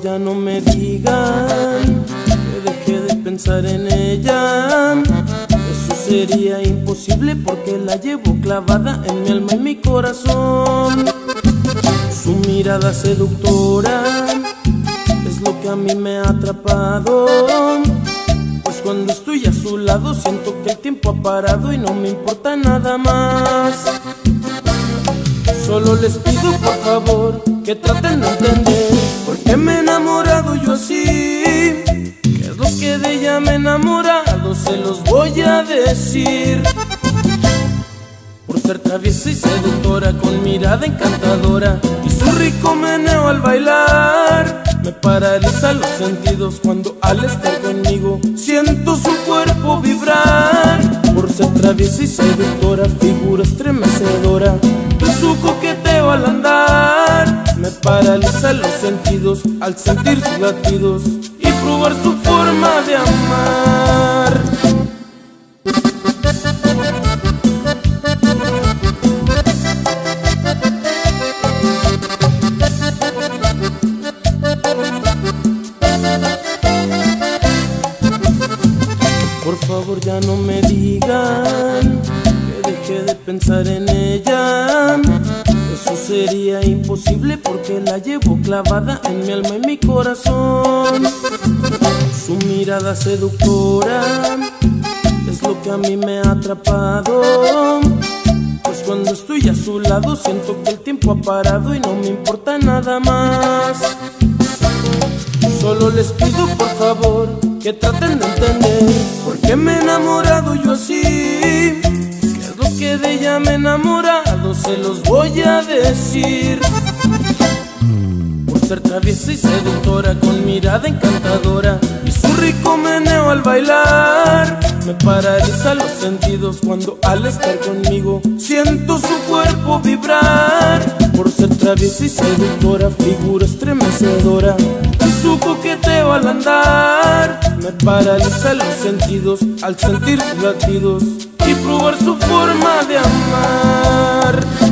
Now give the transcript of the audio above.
ya no me digan que deje de pensar en ella. Eso sería imposible porque la llevo clavada en mi alma y mi corazón. Su mirada seductora es lo que a mí me ha atrapado, pues cuando estoy a su lado siento que el tiempo ha parado y no me importa nada más. Solo les pido por favor que traten de entender por qué me he enamorado yo así. ¿Qué es lo que de ella me he enamorado? Se los voy a decir. Por ser traviesa y seductora, con mirada encantadora y su rico meneo al bailar, me paraliza los sentidos cuando al estar conmigo siento su cuerpo vibrar. Por ser traviesa y seductora, figura estremecedora y su coqueteo al andar, me paraliza los sentidos al sentir sus latidos y probar su forma de amar. Por favor ya no me digan que deje de pensar en ella. Eso sería imposible porque la llevo clavada en mi alma y mi corazón. Su mirada seductora es lo que a mí me ha atrapado, pues cuando estoy a su lado siento que el tiempo ha parado y no me importa nada más. Solo les pido por favor que traten de entender por qué me he enamorado yo así. ¿Qué es lo que de ella me he enamorado? Se los voy a decir. Por ser traviesa y seductora, con mirada encantadora y su rico meneo al bailar, me paraliza los sentidos cuando al estar conmigo siento su cuerpo vibrar. Por ser traviesa y seductora, figura estremecedora y su coqueteo al andar, me paraliza los sentidos al sentir sus latidos y probar su forma de amar.